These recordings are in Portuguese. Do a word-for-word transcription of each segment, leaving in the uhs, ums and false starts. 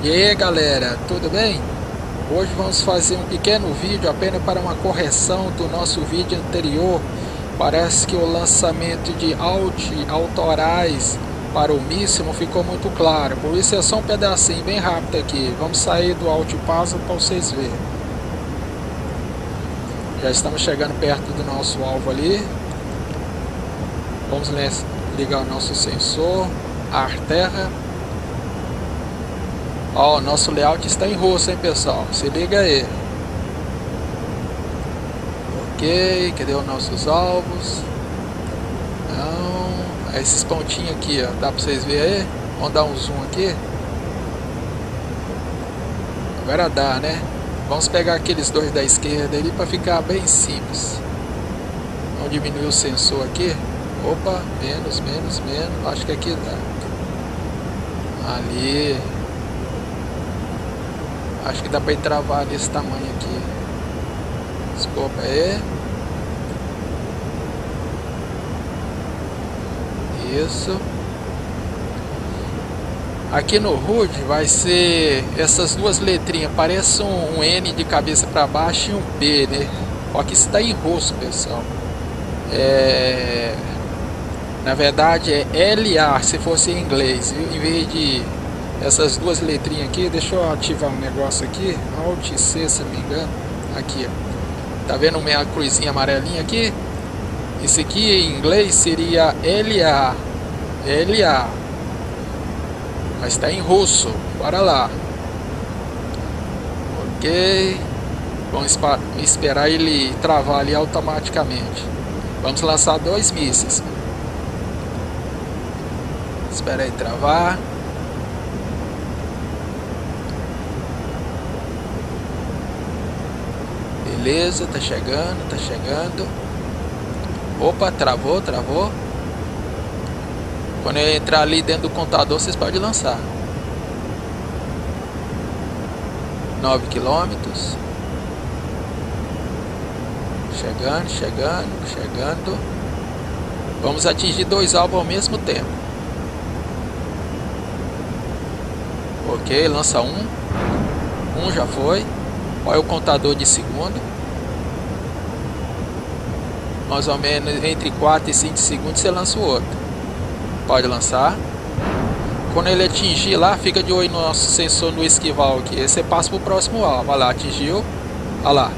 E aí galera, tudo bem? Hoje vamos fazer um pequeno vídeo apenas para uma correção do nosso vídeo anterior. Parece que o lançamento de alt autorais para o míssil não ficou muito claro, por isso é só um pedacinho bem rápido aqui. Vamos sair do alt pausa para vocês verem. Já estamos chegando perto do nosso alvo ali. Vamos ligar o nosso sensor, ar terra. Ó, o nosso layout está em russo, hein, pessoal? Se liga aí. Ok, cadê os nossos alvos? Não, esses pontinhos aqui, ó, dá pra vocês verem aí? Vamos dar um zoom aqui. Agora dá, né? Vamos pegar aqueles dois da esquerda ali para ficar bem simples. Vamos diminuir o sensor aqui. Opa, menos, menos, menos. Acho que aqui dá. Ali. Acho que dá para travar nesse tamanho aqui. Desculpa aí. Isso. Aqui no H U D vai ser essas duas letrinhas. Parece um, um N de cabeça para baixo e um P, né? Ó, que está em russo, pessoal. É... Na verdade é L A se fosse em inglês, viu? Em vez de essas duas letrinhas aqui, deixa eu ativar um negócio aqui, Alt C, se não me engano, aqui, ó. Tá vendo minha cruzinha amarelinha aqui? Isso aqui em inglês seria L A, L A, mas está em russo. Bora lá. Ok, vamos esperar ele travar ali automaticamente. Vamos lançar dois mísseis. Espera aí travar. Beleza, tá chegando, tá chegando. Opa, travou, travou. Quando eu entrar ali dentro do contador, vocês podem lançar. nove quilômetros. Chegando, chegando, chegando. Vamos atingir dois alvos ao mesmo tempo. Ok, lança um. Um já foi. Olha o contador de segundo. Mais ou menos entre quatro e cinco segundos você lança o outro. Pode lançar. Quando ele atingir lá, fica de olho no nosso sensor no esquival aqui. Aí você passa para o próximo alvo. Olha lá, atingiu. Olha lá.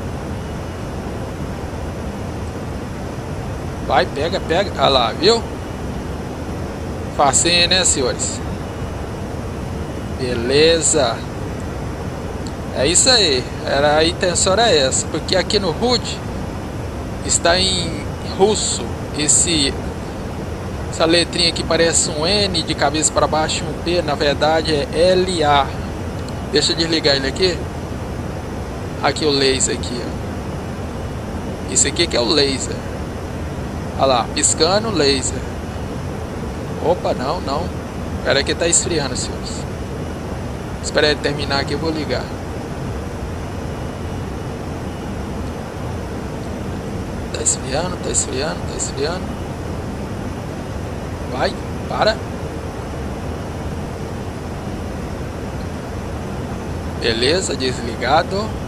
Vai, pega, pega. Olha lá, viu? Facinho, né, senhores? Beleza. É isso aí. Era a intenção era essa. Porque aqui no H U D está em russo. Esse, essa letrinha aqui parece um N de cabeça para baixo e um P. Na verdade é L A. Deixa eu desligar ele aqui. Aqui o laser aqui, ó. Isso aqui que é o laser. Olha lá, piscando laser. Opa, não, não. Espera aí que tá esfriando, senhores. Espera ele terminar aqui, eu vou ligar. Tá esfriando, tá esfriando, tá esfriando. Vai, para. Beleza, desligado.